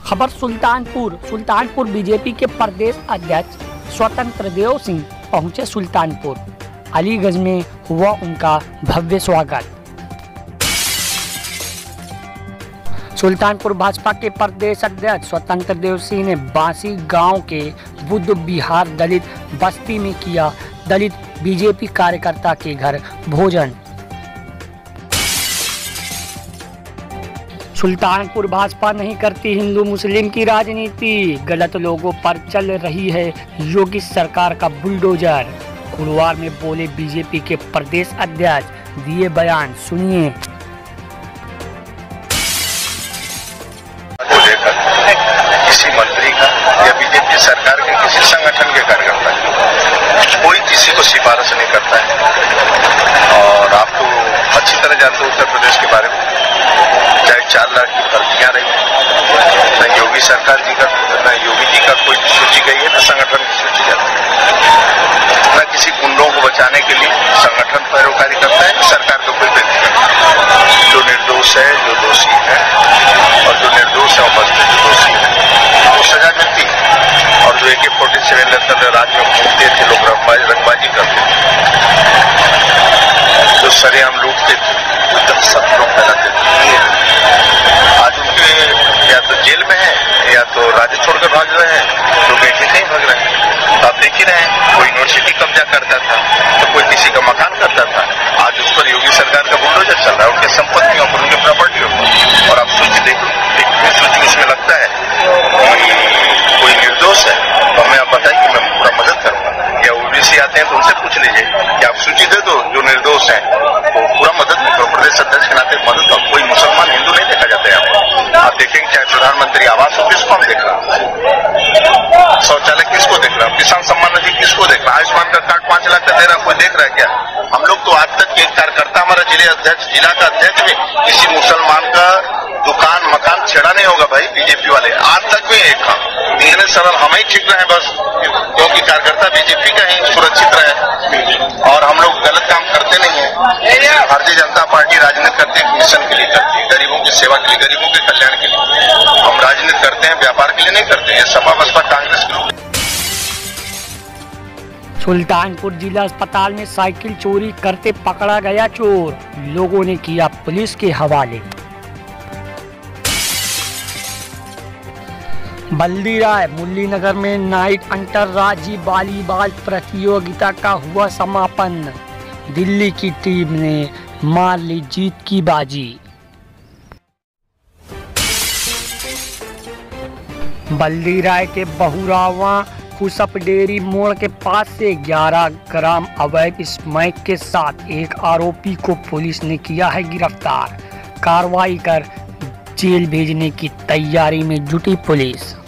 खबर सुल्तानपुर बीजेपी के प्रदेश अध्यक्ष स्वतंत्र देव सिंह पहुंचे सुल्तानपुर। अलीगंज में हुआ उनका भव्य स्वागत। सुल्तानपुर भाजपा के प्रदेश अध्यक्ष स्वतंत्र देव सिंह ने बांसी गांव के बुद्ध विहार दलित बस्ती में किया दलित बीजेपी कार्यकर्ता के घर भोजन। सुल्तानपुर भाजपा नहीं करती हिंदू मुस्लिम की राजनीति, गलत लोगों पर चल रही है योगी सरकार का बुलडोजर। गुरुवार में बोले बीजेपी के प्रदेश अध्यक्ष, दिए बयान सुनिए। किसी मंत्री का या बीजेपी सरकार के किसी संगठन के कार्यकर्ता कोई किसी को सिफारिश नहीं करता है। और आप तो अच्छी तरह जानते हो उत्तर प्रदेश के बारे में, चाहे 4 लाख की भर्तियां रही, न योगी सरकार जी का न योगी जी का कोई सूची गई है, न संगठन की सूची जाती है, न किसी गुंडों को बचाने के लिए संगठन पैरोकारी करता है, सरकार का कोई व्यक्ति जो निर्दोष है, जो दोषी है, और जो निर्दोष है उपस्थित जो दोषी है वो सजा मिलती है। और जो AK-47 लेकर राज्य में घूमते थे लोग, रंगबाजी करते थे, जो सरेआम लूटते थे, जो दहशत लोग फैलाते थे, आज उनके या तो जेल में है या तो राज्य छोड़कर भाग रहे हैं, तो बेटे कहीं भाग रहे हैं। तो आप देख ही रहे हैं, कोई यूनिवर्सिटी कब्जा करता था तो कोई किसी का मकान करता था, आज उस पर योगी सरकार का बुलडोजर चल रहा है, उनके संपत्तियों पर, उनके प्रॉपर्टियों पर। और आप सूची देखो, सूची उसमें लगता है कोई निर्दोष है तो हमें आप बताइए, मैं पूरा मदद करूंगा। या OBC आते हैं तो उनसे पूछ लीजिए कि आप सूची दे दो जो निर्दोष है, तो पूरा मदद नहीं करो। प्रदेश अध्यक्ष के नाते मदद करो। कोई मुसलमान हिंदू नहीं देखा जाता है यहाँ। आप देखेंगे चाहे प्रधानमंत्री आवास हो, किसको हम देख रहे हैं, शौचालय किसको देख रहे हैं, किसान सम्मान निधि किसको देख रहा है, आयुष्मान का कार्ड 5 लाख का दे रहा, कोई देख रहा है क्या? हम लोग तो आज तक एक कार्यकर्ता हमारा जिला का अध्यक्ष भी किसी मुसलमान का दुकान मकान छेड़ा नहीं होगा भाई। बीजेपी वाले आज तक भी एक इतने सरल हम ही ठीक रहे बस, क्योंकि कार्यकर्ता बीजेपी का ही सुरक्षित रहे और हम लोग गलत काम करते नहीं है। भारतीय जनता पार्टी राजनीति करती है, मिशन के लिए करती है, गरीबों की सेवा के लिए, गरीबों के कल्याण के लिए। हम राजनीति करते हैं, व्यापार के लिए नहीं करते हैं। सपा बसपा कांग्रेस के लोग। सुल्तानपुर जिला अस्पताल में साइकिल चोरी करते पकड़ा गया चोर, लोगों ने किया पुलिस के हवाले। बल्दी राय मुरली नगर में नाइट अंतर्राज्यीय वॉलीबॉल प्रतियोगिता का हुआ समापन, दिल्ली की टीम ने मार ली जीत की बाजी। बल्दी राय के बहुरावा कुसप डेयरी मोड़ के पास से 11 ग्राम अवैध स्मैक के साथ एक आरोपी को पुलिस ने किया है गिरफ्तार। कार्रवाई कर जेल भेजने की तैयारी में जुटी पुलिस।